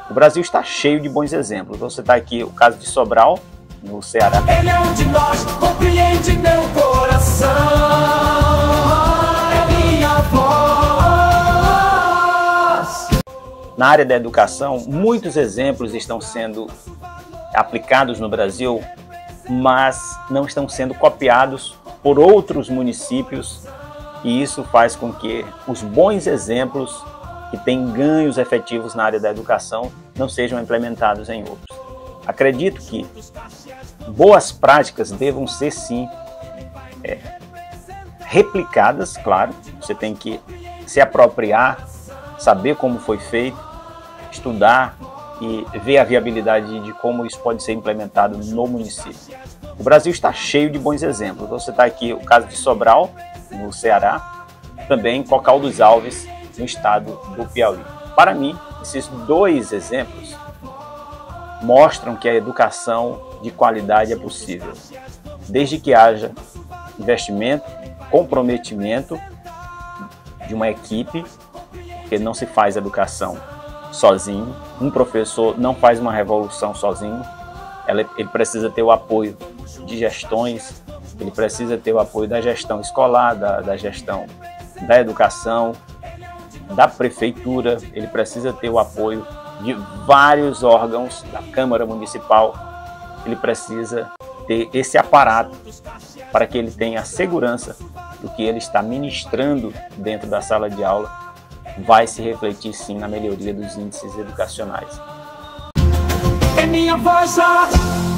O Brasil está cheio de bons exemplos. Vou citar aqui o caso de Sobral, no Ceará. Ele é um de nós, compreende meu coração, é minha voz. Na área da educação, muitos exemplos estão sendo aplicados no Brasil, mas não estão sendo copiados por outros municípios, e isso faz com que os bons exemplos que têm ganhos efetivos na área da educação não sejam implementados em outros. Acredito que boas práticas devam ser, sim, replicadas, claro. Você tem que se apropriar, saber como foi feito, estudar e ver a viabilidade de como isso pode ser implementado no município. O Brasil está cheio de bons exemplos. Vou citar aqui o caso de Sobral, no Ceará, também Cocal dos Alves, no estado do Piauí. Para mim, esses dois exemplos mostram que a educação de qualidade é possível, desde que haja investimento, comprometimento de uma equipe, porque não se faz educação sozinho. Um professor não faz uma revolução sozinho. Ele precisa ter o apoio de gestões, ele precisa ter o apoio da gestão escolar, da gestão da educação, da prefeitura, ele precisa ter o apoio de vários órgãos da Câmara Municipal, ele precisa ter esse aparato para que ele tenha a segurança do que ele está ministrando dentro da sala de aula vai se refletir sim na melhoria dos índices educacionais. É minha voz.